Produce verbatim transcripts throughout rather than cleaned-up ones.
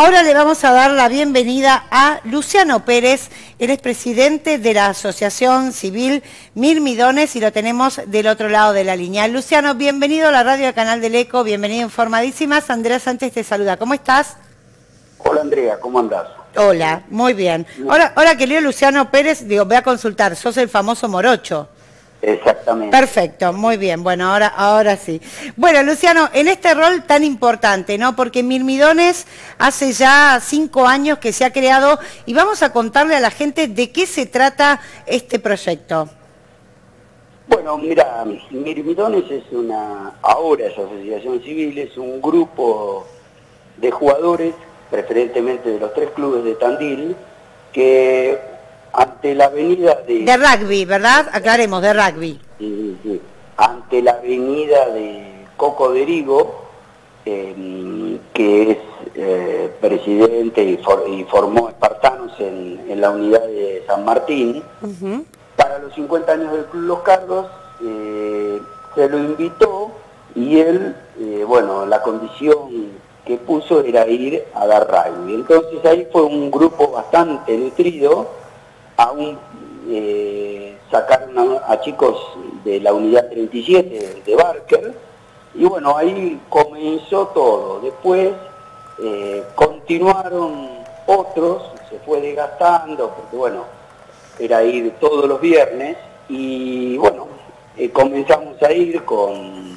Ahora le vamos a dar la bienvenida a Luciano Pérez, él es presidente de la Asociación Civil Mirmidones y lo tenemos del otro lado de la línea. Luciano, bienvenido a la radio del Canal del Eco, bienvenido a Informadísimas. Andrea Sánchez te saluda, ¿cómo estás? Hola Andrea, ¿cómo andás? Hola, muy bien. Ahora, ahora que leo Luciano Pérez, digo, voy a consultar, sos el famoso morocho. Exactamente. Perfecto, muy bien. Bueno, ahora, ahora sí. Bueno, Luciano, en este rol tan importante, ¿no? Porque Mirmidones hace ya cinco años que se ha creado y vamos a contarle a la gente de qué se trata este proyecto. Bueno, mira, Mirmidones es una, ahora es asociación civil, es un grupo de jugadores, preferentemente de los tres clubes de Tandil, que ante la avenida de... De rugby, ¿verdad? Aclaremos, de rugby. Sí, sí. Ante la avenida de Coco Derigo, eh, que es eh, presidente y, for, y formó Espartanos en, en la unidad de San Martín, uh-huh. Para los cincuenta años del Club Los Cardos, eh, se lo invitó y él, eh, bueno, la condición que puso era ir a dar rugby. Entonces ahí fue un grupo bastante nutrido. Aún eh, sacaron a, a chicos de la unidad treinta y siete de Barker y bueno, ahí comenzó todo. Después eh, continuaron otros, se fue desgastando porque bueno, era ir todos los viernes y bueno, eh, comenzamos a ir con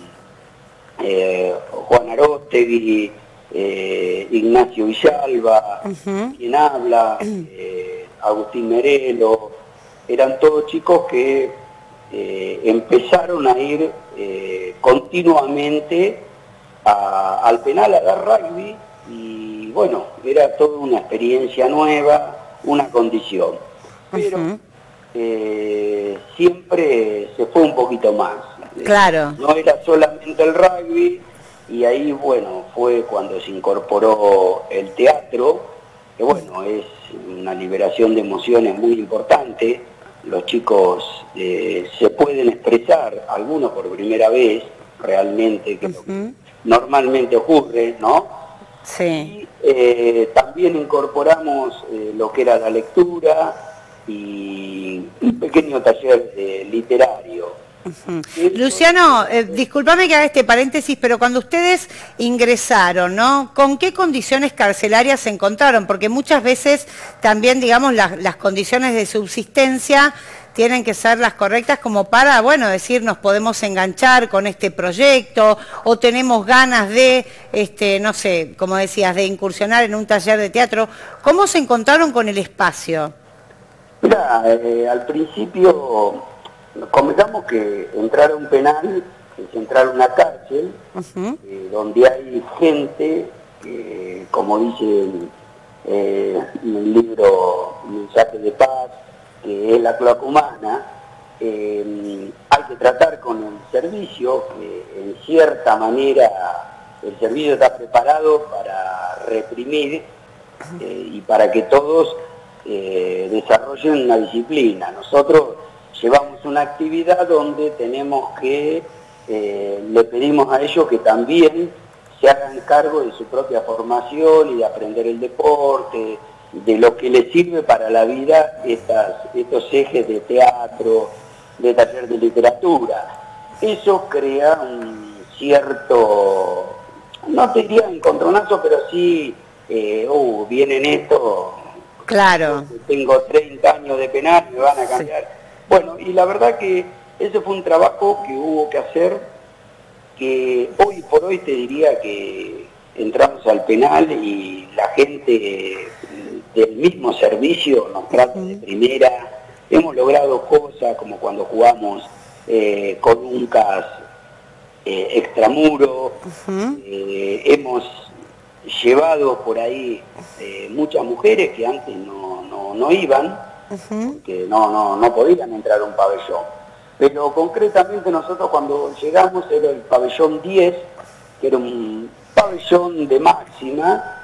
eh, Juan Aróstegui, eh, Ignacio Villalba, uh-huh. quien habla, eh, Agustín Merelo, eran todos chicos que eh, empezaron a ir eh, continuamente a, al penal a dar rugby y bueno, era toda una experiencia nueva, una condición. Pero uh-huh. eh, siempre se fue un poquito más. Claro. No era solamente el rugby y ahí bueno, fue cuando se incorporó el teatro, que bueno, es una liberación de emociones muy importante. Los chicos eh, se pueden expresar, algunos por primera vez, realmente, que uh-huh. normalmente ocurre, ¿no? Sí. Y eh, también incorporamos eh, lo que era la lectura y un pequeño taller eh, literario. Uh-huh. Luciano, eh, discúlpame que haga este paréntesis, pero cuando ustedes ingresaron, ¿no? ¿Con qué condiciones carcelarias se encontraron? Porque muchas veces también, digamos, las, las condiciones de subsistencia tienen que ser las correctas como para, bueno, decir, nos podemos enganchar con este proyecto o tenemos ganas de, este, no sé, como decías, de incursionar en un taller de teatro. ¿Cómo se encontraron con el espacio? Mira, eh, al principio... Convengamos que entrar a un penal es entrar a una cárcel, uh-huh. eh, donde hay gente, que, como dice eh, en el libro Mensaje de Paz, que es la cloaca humana, eh, hay que tratar con el servicio, que en cierta manera el servicio está preparado para reprimir eh, y para que todos eh, desarrollen una disciplina. Nosotros llevamos una actividad donde tenemos que, eh, le pedimos a ellos que también se hagan cargo de su propia formación y de aprender el deporte, de lo que les sirve para la vida estas, estos ejes de teatro, de taller de literatura. Eso crea un cierto, no te diría encontronazo, pero sí, eh, uh, vienen estos, claro. Tengo treinta años de penal, me van a cambiar. Sí. Bueno, y la verdad que ese fue un trabajo que hubo que hacer, que hoy por hoy te diría que entramos al penal y la gente del mismo servicio nos trata de primera. Hemos logrado cosas como cuando jugamos eh, con un cas eh, extramuro, uh-huh. eh, hemos llevado por ahí eh, muchas mujeres que antes no, no, no iban, Uh-huh. porque no, no, no podían entrar a un pabellón. Pero concretamente nosotros cuando llegamos era el pabellón diez, que era un pabellón de máxima,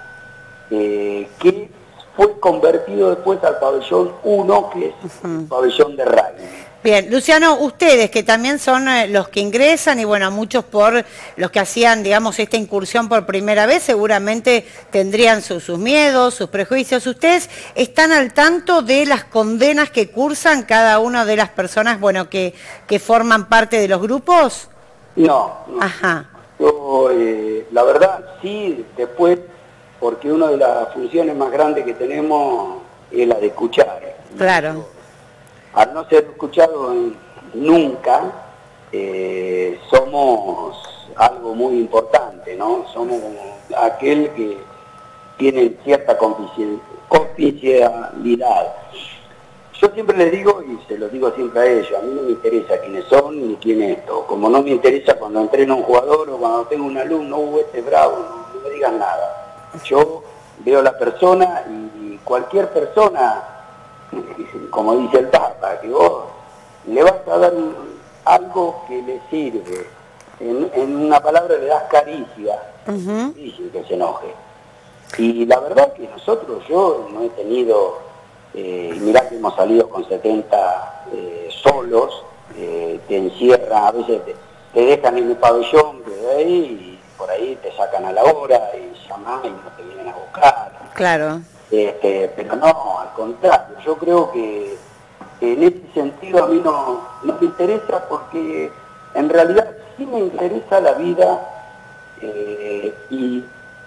eh, que fue convertido después al pabellón uno, que es uh-huh. el pabellón de rugby. Bien, Luciano, ustedes que también son eh, los que ingresan y bueno, muchos por los que hacían, digamos, esta incursión por primera vez, seguramente tendrían su, sus miedos, sus prejuicios. ¿Ustedes están al tanto de las condenas que cursan cada una de las personas, bueno, que, que forman parte de los grupos? No, no. Ajá. Yo, eh, la verdad, sí, después, porque una de las funciones más grandes que tenemos es la de escuchar. Claro. Al no ser escuchado nunca, eh, somos algo muy importante, ¿no? Somos como aquel que tiene cierta confidencialidad. Yo siempre les digo, y se lo digo siempre a ellos, a mí no me interesa quiénes son ni quién es esto. Como no me interesa cuando entreno a un jugador o cuando tengo un alumno, uh, este bravo, no, no me digan nada. Yo veo a la persona y cualquier persona, como dice el Papa, que vos le vas a dar un, algo que le sirve. En, en una palabra le das caricia, uh-huh. Dicen que se enoje. Y la verdad que nosotros, yo no he tenido, eh, mirá que hemos salido con setenta eh, solos, eh, te encierran, a veces te, te dejan en el pabellón, de ahí, y por ahí te sacan a la hora y llamás y no te vienen a buscar. Claro. Este, pero no, al contrario, yo creo que en ese sentido a mí no, no me interesa porque en realidad sí me interesa la vida eh, y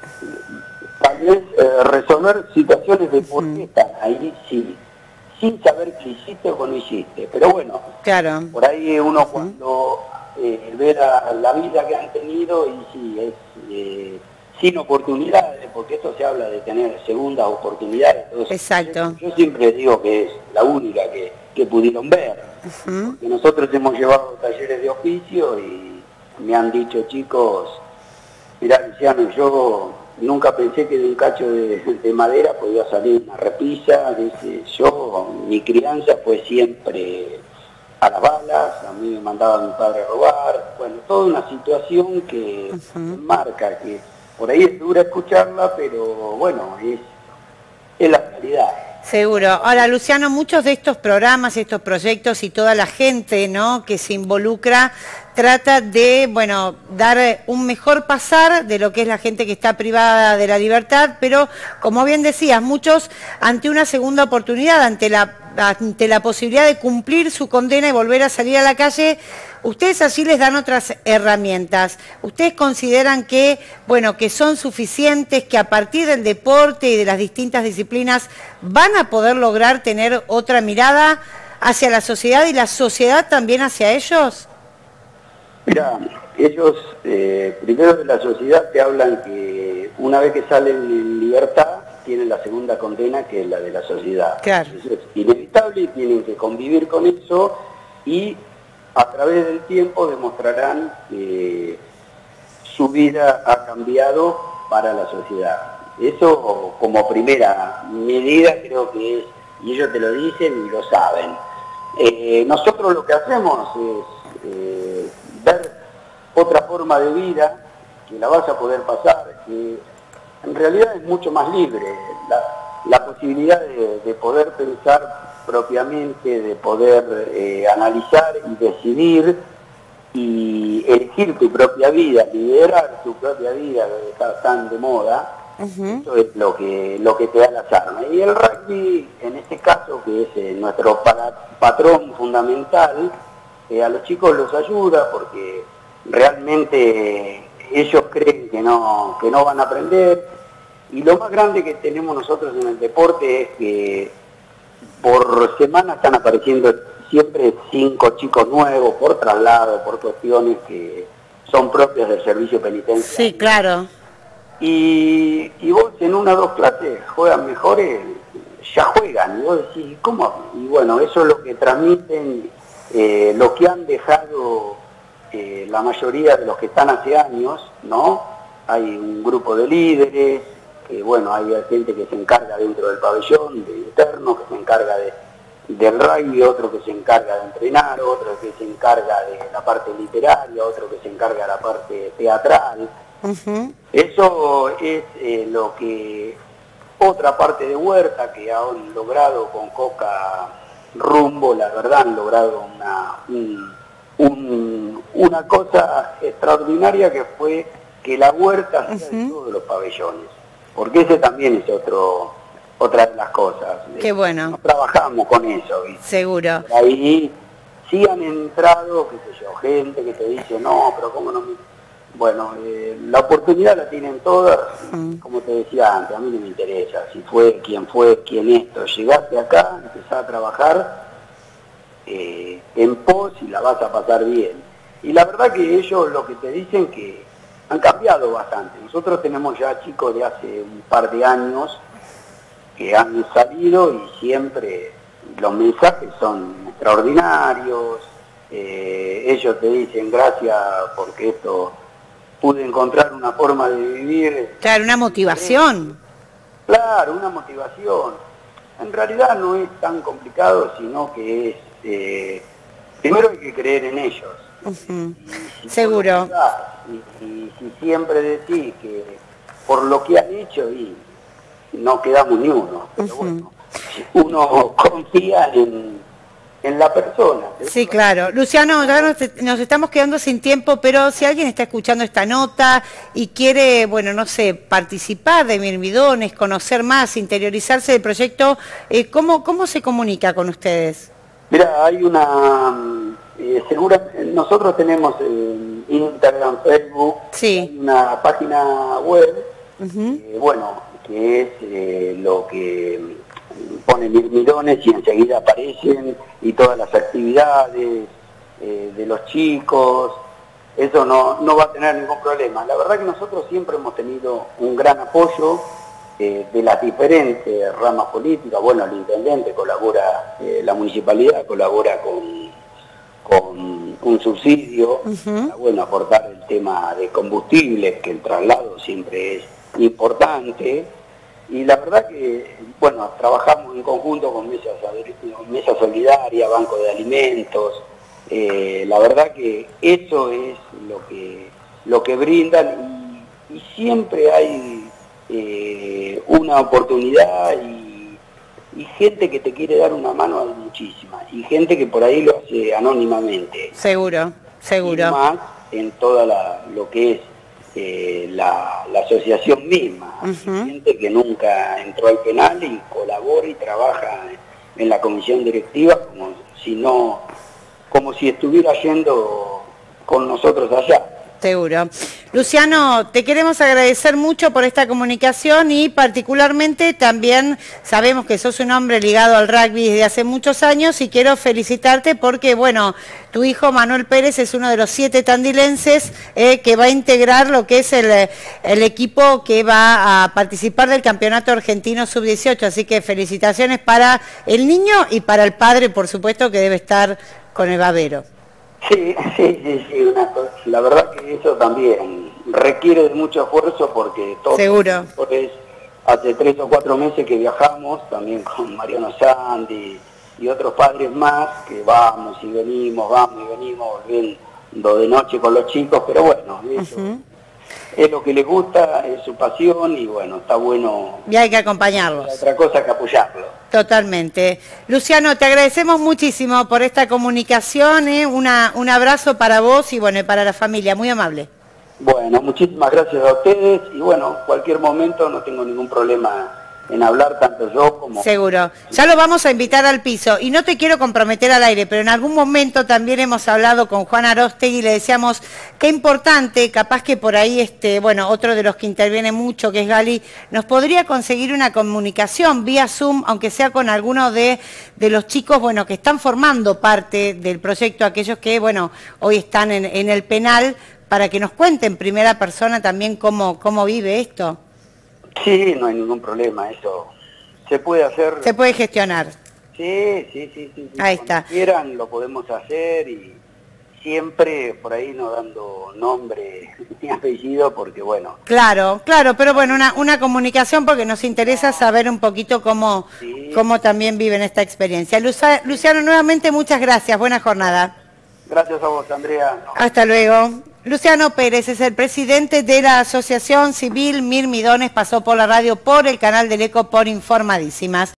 tal vez eh, resolver situaciones de por qué están ahí, sí, sin saber qué hiciste o no hiciste. Pero bueno, claro. Por ahí uno cuando eh, ve la, la vida que han tenido y sí, es... Eh, sin oportunidades, porque esto se habla de tener segundas oportunidades. Entonces, exacto. Yo siempre digo que es la única que, que pudieron ver. Uh-huh. Porque nosotros hemos llevado talleres de oficio y me han dicho, chicos, mirá Luciano, yo nunca pensé que de un cacho de, de madera podía salir una repisa. Dice, yo, mi crianza fue siempre a las balas, a mí me mandaba mi padre a robar. Bueno, toda una situación que uh-huh. marca que por ahí es dura escucharla, pero bueno, es, es la realidad. Seguro. Ahora, Luciano, muchos de estos programas, estos proyectos y toda la gente, ¿no?, que se involucra, trata de, bueno, dar un mejor pasar de lo que es la gente que está privada de la libertad, pero, como bien decías, muchos ante una segunda oportunidad, ante la, ante la posibilidad de cumplir su condena y volver a salir a la calle, ustedes así les dan otras herramientas. ¿Ustedes consideran que, bueno, que son suficientes, que a partir del deporte y de las distintas disciplinas van a poder lograr tener otra mirada hacia la sociedad y la sociedad también hacia ellos? Mira, ellos, eh, primero de la sociedad, te hablan que una vez que salen en libertad, tienen la segunda condena, que es la de la sociedad. Claro. Eso es inevitable y tienen que convivir con eso y a través del tiempo demostrarán que su vida ha cambiado para la sociedad. Eso como primera medida creo que es, y ellos te lo dicen y lo saben. Eh, nosotros lo que hacemos es eh, ver otra forma de vida, que la vas a poder pasar, que en realidad es mucho más libre, la, la posibilidad de, de poder pensar propiamente, de poder eh, analizar y decidir y elegir tu propia vida, liderar tu propia vida, que está tan de moda. Uh-huh. Eso es lo que, lo que te da las armas. Y el rugby, en este caso, que es eh, nuestro para, patrón fundamental, eh, a los chicos los ayuda porque realmente ellos creen que no, que no van a aprender. Y lo más grande que tenemos nosotros en el deporte es que por semana están apareciendo siempre cinco chicos nuevos por traslado, por cuestiones que son propias del servicio penitenciario. Sí, claro. Y, y vos en una o dos clases juegan mejores, ya juegan, y vos decís, ¿cómo? Y bueno, eso es lo que transmiten, eh, lo que han dejado eh, la mayoría de los que están hace años, ¿no? Hay un grupo de líderes, que bueno, hay gente que se encarga dentro del pabellón, de internos, que se encarga de, del rugby, otro que se encarga de entrenar, otro que se encarga de la parte literaria, otro que se encarga de la parte teatral. Uh-huh. Eso es eh, lo que otra parte de Huerta que han logrado con Coca rumbo, la verdad han logrado una, un, un, una cosa extraordinaria que fue que la huerta sea de todos los pabellones, porque ese también es otro otra de las cosas. Qué bueno. No trabajamos con eso, ¿viste? Seguro. Por ahí sí han entrado, qué sé yo, gente que te dice, no, pero cómo no me... Bueno, eh, la oportunidad la tienen todas, mm. como te decía antes, a mí no me interesa si fue, quién fue, quién esto. Llegaste acá, empezás a trabajar eh, en pos y la vas a pasar bien. Y la verdad que ellos lo que te dicen que han cambiado bastante. Nosotros tenemos ya chicos de hace un par de años que han salido y siempre los mensajes son extraordinarios. Eh, ellos te dicen gracias porque esto pude encontrar una forma de vivir. Claro, una motivación. Claro, una motivación. En realidad no es tan complicado, sino que es, eh, primero hay que creer en ellos. Uh-huh. y, si Seguro. Y, y si siempre decís que por lo que han hecho, y no quedamos ni uno. Pero uh-huh. bueno, uno confía en, en la persona. Sí, claro. Luciano, ya nos, nos estamos quedando sin tiempo, pero si alguien está escuchando esta nota y quiere, bueno, no sé, participar de Mirmidones, conocer más, interiorizarse del proyecto, eh, ¿cómo, ¿cómo se comunica con ustedes? Mira, hay una... Eh, segura, nosotros tenemos en eh, Instagram, Facebook, sí. una página web, uh-huh. eh, bueno, que es eh, lo que pone Mirmidones y enseguida aparecen y todas las actividades eh, de los chicos, eso no, no va a tener ningún problema. La verdad que nosotros siempre hemos tenido un gran apoyo eh, de las diferentes ramas políticas. Bueno, el intendente colabora, eh, la municipalidad colabora con, con un subsidio, uh-huh. para, bueno, aportar el tema de combustibles, que el traslado siempre es importante. Y la verdad que, bueno, trabajamos en conjunto con Mesa, Mesa Solidaria, Banco de Alimentos. Eh, la verdad que eso es lo que, lo que brindan y, y siempre hay eh, una oportunidad y, y gente que te quiere dar una mano, hay muchísimas. Y gente que por ahí lo hace anónimamente. Seguro, seguro. Y más en toda la, lo que es Eh, la, la asociación misma, uh-huh. gente que nunca entró al penal y colabora y trabaja en la comisión directiva como si no, como si estuviera yendo con nosotros allá. Seguro. Luciano, te queremos agradecer mucho por esta comunicación y particularmente también sabemos que sos un hombre ligado al rugby desde hace muchos años y quiero felicitarte porque, bueno, tu hijo Manuel Pérez es uno de los siete tandilenses eh, que va a integrar lo que es el, el equipo que va a participar del Campeonato Argentino sub dieciocho, así que felicitaciones para el niño y para el padre, por supuesto, que debe estar con el babero. Sí, sí, sí, sí, una cosa, la verdad que eso también requiere de mucho esfuerzo porque todos Seguro. Pues, hace tres o cuatro meses que viajamos, también con Mariano Sandi y otros padres más, que vamos y venimos, vamos y venimos, volviendo de noche con los chicos, pero bueno, eso uh-huh. es lo que les gusta, es su pasión y bueno, está bueno. Y hay que acompañarlos. Otra cosa que apoyarlo. Totalmente. Luciano, te agradecemos muchísimo por esta comunicación, ¿eh? Una, un abrazo para vos y bueno, y para la familia, muy amable. Bueno, muchísimas gracias a ustedes y bueno, cualquier momento no tengo ningún problema en hablar, tanto yo como... Seguro. Ya lo vamos a invitar al piso y no te quiero comprometer al aire, pero en algún momento también hemos hablado con Juan Arostegui y le decíamos qué importante, capaz que por ahí, este, bueno, otro de los que interviene mucho, que es Gali, nos podría conseguir una comunicación vía Zoom, aunque sea con alguno de, de los chicos, bueno, que están formando parte del proyecto, aquellos que, bueno, hoy están en, en el penal, para que nos cuenten en primera persona también cómo, cómo vive esto. Sí, no hay ningún problema, eso se puede hacer. Se puede gestionar. Sí, sí, sí, sí. sí. Ahí Cuando está. quieran lo podemos hacer y siempre por ahí no dando nombre ni apellido porque bueno. Claro, claro, pero bueno, una, una comunicación porque nos interesa saber un poquito cómo, sí. cómo también viven esta experiencia. Luza, Luciano, nuevamente muchas gracias, buena jornada. Gracias a vos, Andrea. No. Hasta luego. Luciano Pérez es el presidente de la Asociación Civil Mirmidones, pasó por la radio, por el canal del Eco, por Informadísimas.